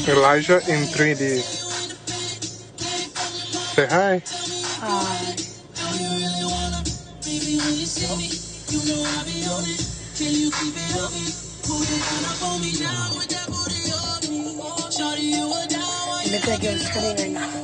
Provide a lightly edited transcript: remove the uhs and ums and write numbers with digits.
Elijah in 3D. Say hi. Hi. It looks like it's turning right now.